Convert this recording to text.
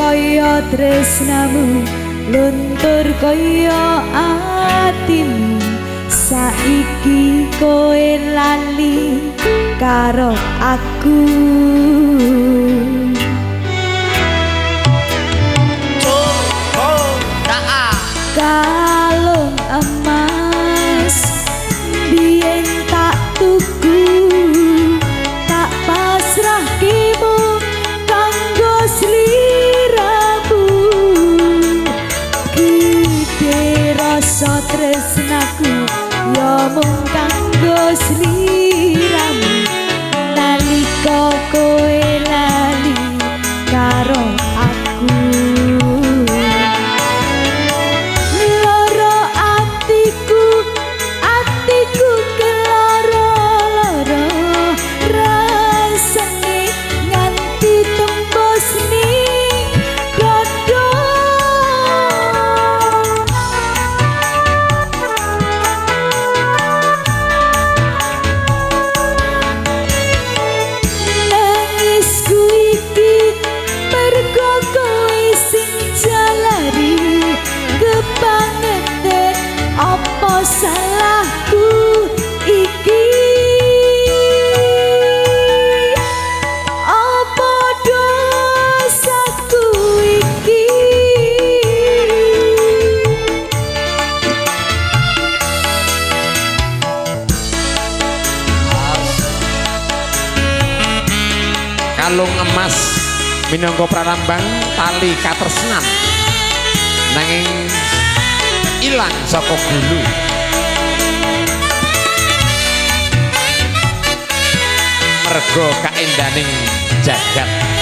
kaya tresnamu luntur kaya atimu saiki kowe lali karo aku kalung emas biyen tak tuku tak pasrah kimu kanggo sliramu gede rasa tresnaku ya mung kanggo sliramu nalika kowe lali karo aku apa salahku iki apa dosaku iki kalung emas minangka pralambang tali katresnan nanging ilang saka gulu mergo kaendaning jagat